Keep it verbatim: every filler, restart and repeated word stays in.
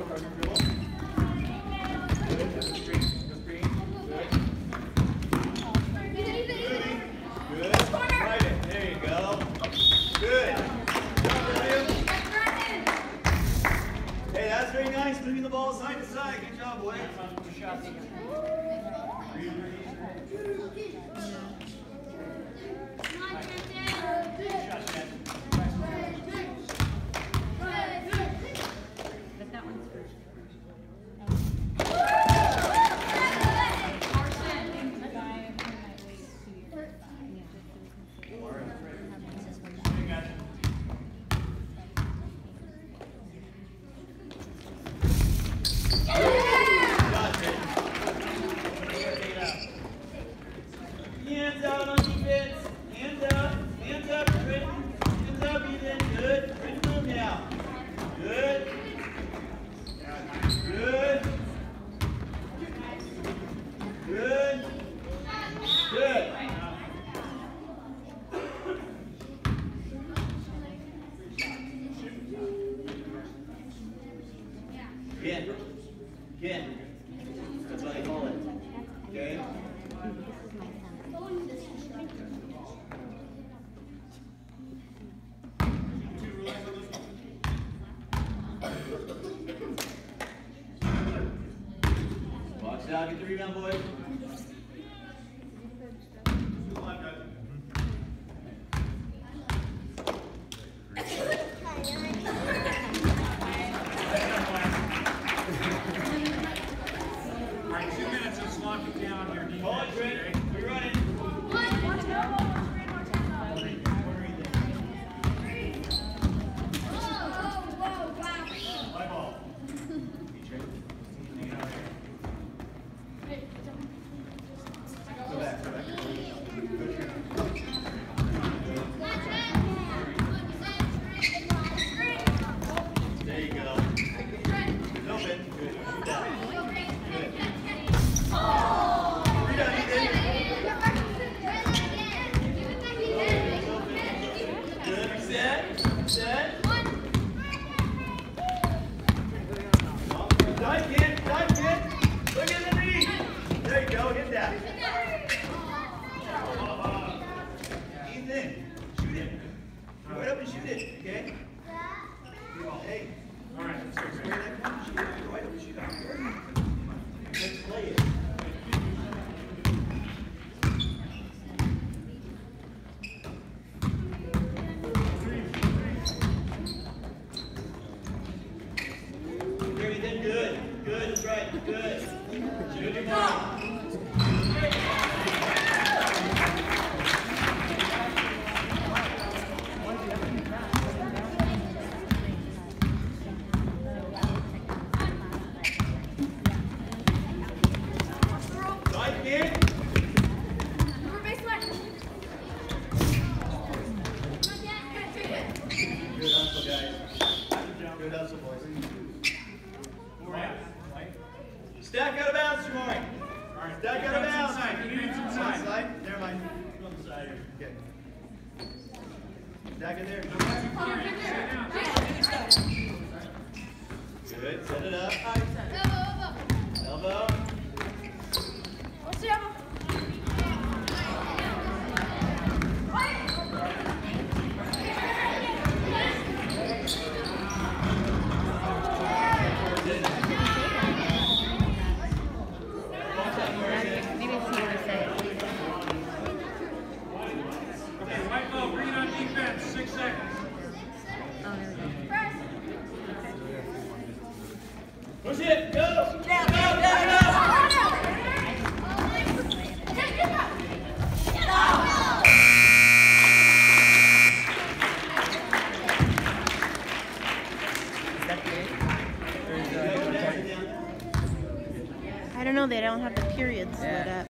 Moving the ball side to side. Good job, boys. Hands out on defense. Hands up. Hands up, Trenton. Hands up, Ethan. Good. Trenton, move now. Good. Good. Good. Good. Ken. Ken. That's what I call it. Okay? Box out, get the rebound, boys. Alright, two minutes of slocking down your defense. Hold it, Trent. We're running. Play ball. Go back, go back. There you go. Open. Good. Shoot that. Good. Rebound, Ethan. Good. Set. Set. Dive, kid. Dive, kid. Look at the knee. There you go. Hit that. Ethan, shoot him. Go right up and shoot it, okay? Hey. All right, let's go. Where that comes, shoot it. Go right up and shoot it. Let's play it. Gary, then good. Good, that's right. Good. Shoot him out. Right, kid. Good hustle, guys. Good hustle, boys. Stack out of bounds, Jamari. All right, Stack out of bounds. inside. Defense inside. Inside. Never mind. Go on the side here. Okay. Stack it there. Good. Set it up. Elbow. Okay, white ball, bring it on defense. Six seconds. Push it. Go. Go. Go. I don't know, they don't have the periods split up.